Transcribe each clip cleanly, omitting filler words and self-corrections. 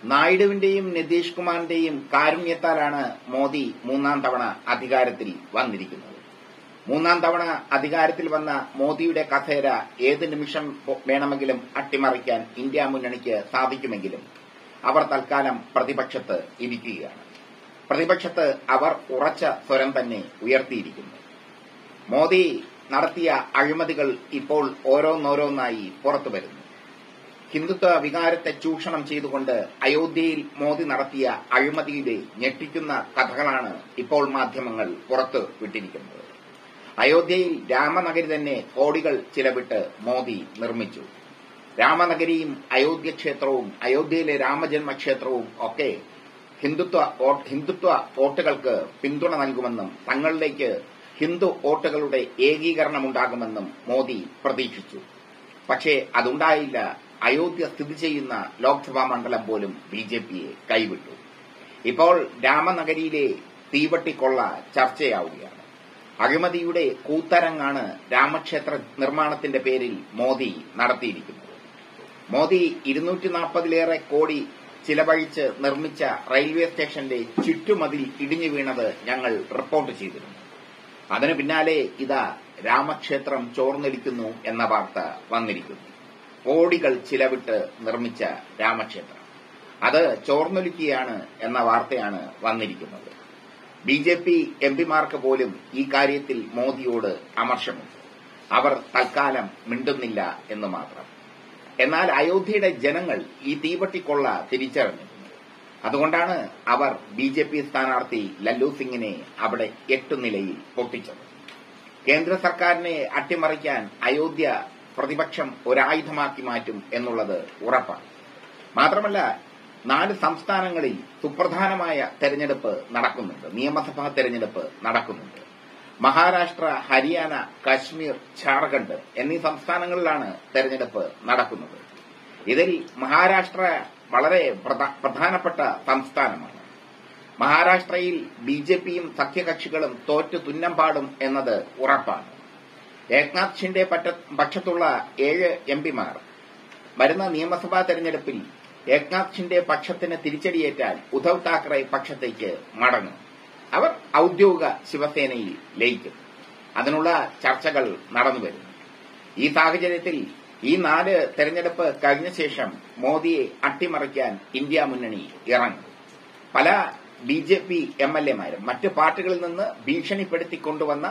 നായിഡുവിന്റെയും നിതീഷ് കുമാറിന്റെയും കാരുണ്യത്താലാണ് മോദി മൂന്നാം തവണ അധികാരത്തിൽ വന്നിരിക്കുന്നത്. മൂന്നാം തവണ അധികാരത്തിൽ വന്ന മോദിയുടെ കസേര ഏത് നിമിഷം വേണമെങ്കിലും അട്ടിമറിക്കാൻ ഇന്ത്യ മുന്നണിക്ക് സാധിക്കുമെങ്കിലും അവർ തൽക്കാലം പ്രതിപക്ഷത്ത് ഇരിക്കുകയാണ്. പ്രതിപക്ഷത്ത് അവർ ഉറച്ച സ്വരം തന്നെ ഉയർത്തിയിരിക്കുന്നു. മോദി നടത്തിയ അഴിമതികൾ ഇപ്പോൾ ഓരോന്നോരോന്നായി പുറത്തുവരുന്നു. ഹിന്ദുത്വ വികാരത്തെ ചൂഷണം ചെയ്തുകൊണ്ട് അയോധ്യയിൽ മോദി നടത്തിയ അഴിമതിയുടെ ഞെട്ടിക്കുന്ന കഥകളാണ് ഇപ്പോൾ മാധ്യമങ്ങൾ പുറത്തു വിട്ടിരിക്കുന്നത്. അയോധ്യയിൽ രാമനഗരി തന്നെ കോടികൾ ചിലവിട്ട് മോദി നിർമ്മിച്ചു. രാമനഗരിയും അയോധ്യ ക്ഷേത്രവും അയോധ്യയിലെ രാമജന്മക്ഷേത്രവും ഒക്കെ ഹിന്ദുത്വ വോട്ടുകൾക്ക് പിന്തുണ നൽകുമെന്നും തങ്ങളിലേക്ക് ഹിന്ദു വോട്ടുകളുടെ ഏകീകരണമുണ്ടാകുമെന്നും മോദി പ്രതീക്ഷിച്ചു. പക്ഷേ അതുണ്ടായില്ല. അയോധ്യ സ്ഥിതി ചെയ്യുന്ന ലോക്സഭാ മണ്ഡലം പോലും ബിജെപിയെ കൈവിട്ടു. ഇപ്പോൾ രാമനഗരിയിലെ തീവട്ടിക്കൊള്ള ചർച്ചയാവുകയാണ്. അഴിമതിയുടെ കൂത്തരങ്ങാണ് രാമക്ഷേത്ര നിർമ്മാണത്തിന്റെ പേരിൽ മോദി നടത്തിയിരിക്കുന്നത്. മോദി 240-ലേറെ കോടി ചിലവഴിച്ച് നിർമ്മിച്ച റെയിൽവേ സ്റ്റേഷന്റെ ചുറ്റുമതിൽ ഇടിഞ്ഞു വീണത് ഞങ്ങൾ റിപ്പോർട്ട് ചെയ്തിരുന്നു. അതിനു പിന്നാലെ ഇതാ രാമക്ഷേത്രം ചോർന്നൊലിക്കുന്നു എന്ന വാർത്ത വന്നിരിക്കുന്നു. കോടികൾ ചിലവിട്ട് നിർമ്മിച്ച രാമക്ഷേത്രം അത് ചോർന്നൊലിക്കുകയാണ് എന്ന വാർത്തയാണ് വന്നിരിക്കുന്നത്. ബിജെപി എംപിമാർക്ക് പോലും ഈ കാര്യത്തിൽ മോദിയോട് അമർഷമുണ്ട്. അവർ തൽക്കാലം മിണ്ടുന്നില്ല എന്ന് മാത്രം. എന്നാൽ അയോധ്യയുടെ ജനങ്ങൾ ഈ തീവട്ടിക്കൊള്ള തിരിച്ചറിഞ്ഞിട്ടുണ്ട്. അതുകൊണ്ടാണ് അവർ ബിജെപി സ്ഥാനാർത്ഥി ലല്ലു സിംഗിനെ അവിടെ 8 നിലയിൽ പൊട്ടിച്ചത്. കേന്ദ്ര സർക്കാരിനെ അട്ടിമറിക്കാൻ അയോധ്യ പ്രതിപക്ഷം ഒരായുധമാക്കി മാറ്റും എന്നുള്ളത് ഉറപ്പാണ്. മാത്രമല്ല 4 സംസ്ഥാനങ്ങളിൽ സുപ്രധാനമായ തെരഞ്ഞെടുപ്പ് നടക്കുന്നുണ്ട്. നിയമസഭാ തെരഞ്ഞെടുപ്പ് നടക്കുന്നുണ്ട്. മഹാരാഷ്ട്ര, ഹരിയാന, കശ്മീർ, ഝാർഖണ്ഡ് എന്നീ സംസ്ഥാനങ്ങളിലാണ് തെരഞ്ഞെടുപ്പ് നടക്കുന്നത്. ഇതിൽ മഹാരാഷ്ട്ര വളരെ പ്രധാനപ്പെട്ട സംസ്ഥാനമാണ്. മഹാരാഷ്ട്രയിൽ ബിജെപിയും സഖ്യകക്ഷികളും തോറ്റു തുന്നം പാടും എന്നത് ഉറപ്പാണ്. ഏക്നാഥ് ഷിൻഡെ പക്ഷത്തുള്ള 7 എംപിമാർ വരുന്ന നിയമസഭാ തെരഞ്ഞെടുപ്പിൽ ഏക്നാഥ് ഷിൻഡെ പക്ഷത്തിന് തിരിച്ചടിയേറ്റാൽ ഉദ്ധവ് താക്കറെ പക്ഷത്തേക്ക് മടങ്ങും. അവർ ഔദ്യോഗിക ശിവസേനയിൽ ലയിക്കും. അതിനുള്ള ചർച്ചകൾ നടന്നുവരുന്നു. ഈ സാഹചര്യത്തിൽ ഈ 4 തെരഞ്ഞെടുപ്പ് കഴിഞ്ഞ ശേഷം മോദിയെ അട്ടിമറിക്കാൻ ഇന്ത്യ മുന്നണി ഇറങ്ങും. പല ബിജെപി എംഎൽഎമാരും മറ്റ് പാർട്ടികളിൽ നിന്ന് ഭീഷണിപ്പെടുത്തിക്കൊണ്ടുവന്ന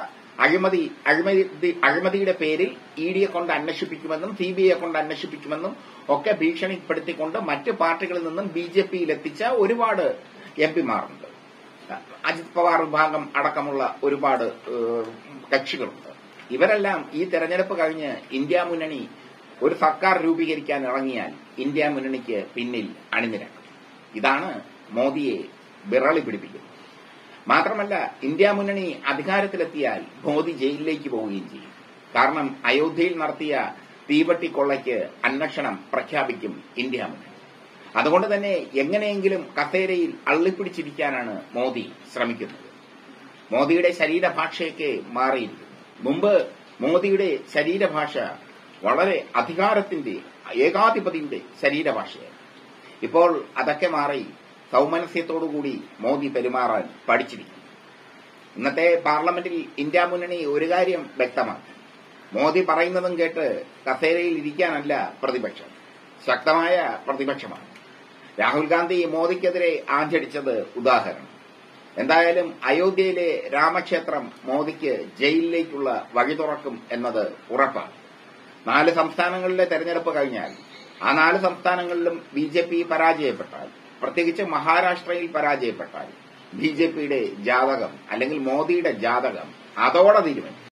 അഴിമതിയുടെ പേരിൽ ഇഡിയെ കൊണ്ട് അന്വേഷിപ്പിക്കുമെന്നും സിബിഐയെ കൊണ്ട് അന്വേഷിപ്പിക്കുമെന്നും ഒക്കെ ഭീഷണിപ്പെടുത്തിക്കൊണ്ട് മറ്റ് പാർട്ടികളിൽ നിന്നും ബിജെപിയിലെത്തിച്ച ഒരുപാട് എംപിമാരുണ്ട്. അജിത് പവാർ വിഭാഗം അടക്കമുള്ള ഒരുപാട് കക്ഷികളുണ്ട്. ഇവരെല്ലാം ഈ തെരഞ്ഞെടുപ്പ് കഴിഞ്ഞ് ഇന്ത്യ മുന്നണി ഒരു സർക്കാർ രൂപീകരിക്കാൻ ഇറങ്ങിയാൽ ഇന്ത്യ മുന്നണിക്ക് പിന്നിൽ അണിനിരക്കും. ഇതാണ് മോദിയെ വിറളി പിടിപ്പിക്കുന്നത്. മാത്രമല്ല ഇന്ത്യ മുന്നണി അധികാരത്തിലെത്തിയാൽ മോദി ജയിലിലേക്ക് പോവുകയും ചെയ്യും. കാരണം അയോധ്യയിൽ നടത്തിയ തീവട്ടിക്കൊള്ളയ്ക്ക് അന്വേഷണം പ്രഖ്യാപിക്കും ഇന്ത്യ മുന്നണി. അതുകൊണ്ട് തന്നെ എങ്ങനെയെങ്കിലും കസേരയിൽ അള്ളിപ്പിടിച്ചിരിക്കാനാണ് മോദി ശ്രമിക്കുന്നത്. മോദിയുടെ ശരീരഭാഷയൊക്കെ മാറിയിരിക്കുന്നു. മുമ്പ് മോദിയുടെ ശരീരഭാഷ വളരെ അധികാരത്തിന്റെ, ഏകാധിപതിയുടെ ശരീരഭാഷയായിരുന്നു. ഇപ്പോൾ അതൊക്കെ മാറി സൌമനസ്യത്തോടുകൂടി മോദി പെരുമാറാൻ പഠിച്ചിരിക്കുന്നു. ഇന്നത്തെ പാർലമെന്റിൽ ഇന്ത്യ മുന്നണി ഒരു കാര്യം വ്യക്തമാക്കി. മോദി പറയുന്നതും കേട്ട് കസേരയിൽ ഇരിക്കാനല്ല പ്രതിപക്ഷം, ശക്തമായ പ്രതിപക്ഷമാണ്. രാഹുൽ ഗാന്ധി മോദിക്കെതിരെ ആഞ്ഞടിച്ചത് ഉദാഹരണം. എന്തായാലും അയോധ്യയിലെ രാമക്ഷേത്രം മോദിക്ക് ജയിലിലേക്കുള്ള വഴി തുറക്കും എന്നത് ഉറപ്പാണ്. 4 സംസ്ഥാനങ്ങളിലെ തെരഞ്ഞെടുപ്പ് കഴിഞ്ഞാൽ ആ 4 സംസ്ഥാനങ്ങളിലും ബിജെപി പരാജയപ്പെട്ടാൽ, പ്രത്യേകിച്ച് മഹാരാഷ്ട്രയിൽ പരാജയപ്പെട്ടാൽ ബിജെപിയുടെ ജാതകം അല്ലെങ്കിൽ മോദിയുടെ ജാതകം അതോടെ തീരുമാനിക്കും.